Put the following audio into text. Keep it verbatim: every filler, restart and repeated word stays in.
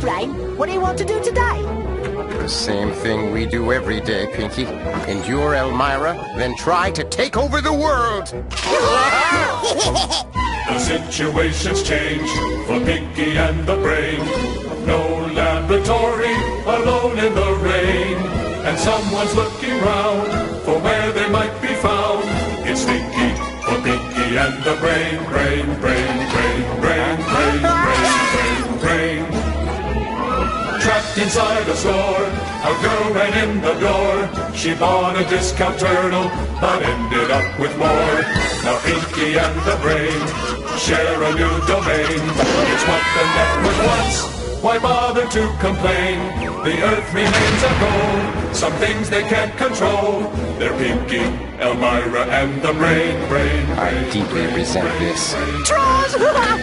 Flame. What do you want to do today? The same thing we do every day, Pinky. Endure Elmyra, then try to take over the world! The situation's changed for Pinky and the Brain. No laboratory, alone in the rain. And someone's looking round for where they might be found. It's Stinky for Pinky and the Brain. Brain, brain, brain, brain, brain, brain, brain, brain. Trapped inside a store, a girl ran in the door. She bought a discount turtle, but ended up with more. Now Pinky and the Brain share a new domain. It's what the network wants. Why bother to complain? The Earth remains a goal. Some things they can't control. They're Pinky, Elmyra, and the Brain. Brain, brain I deeply brain, resent brain, this. brain, Trolls!